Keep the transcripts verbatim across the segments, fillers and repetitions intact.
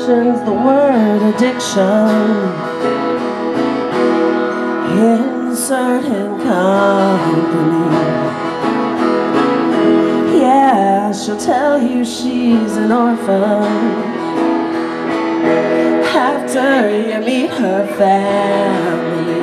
mentions the word addiction in certain company. Yeah, she'll tell you she's an orphan after you meet her family.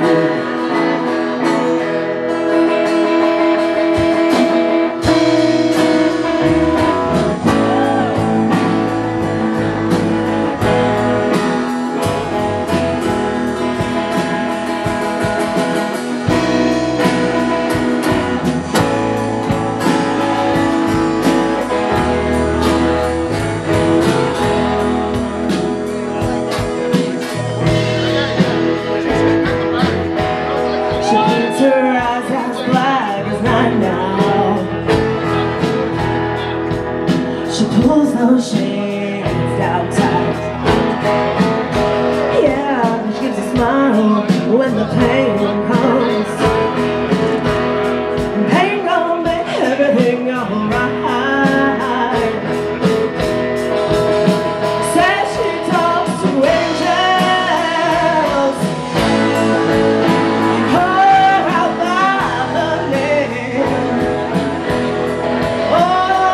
She pulls those shades down tight. Yeah, she gives a smile when the pain comes. Pain gon' make everything alright. Says she talks to angels, call her out by her name. Oh,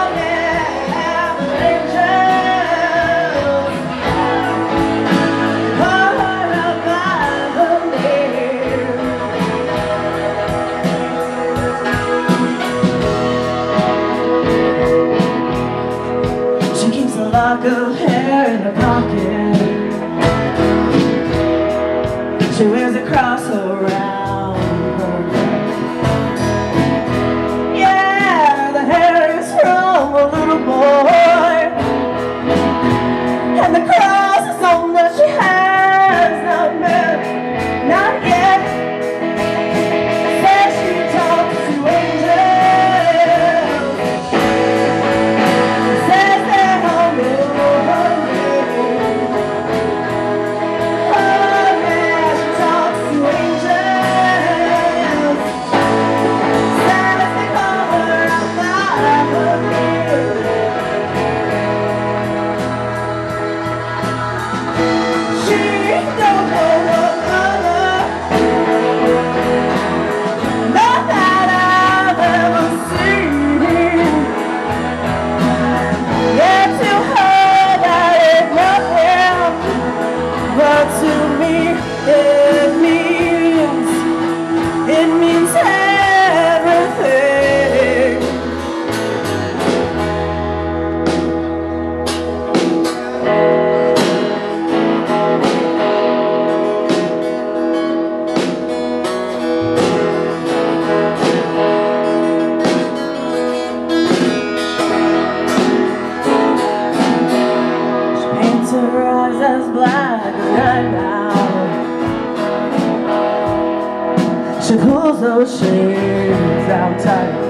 lock of hair in her pocket. She wears a cross around her neck. Yeah, the hair is from a little boy, and the cross is something that she has not met, not yet. Says she talks to angels. Says they're hungry. Her eyes as black as night now. She pulls those shades out tight.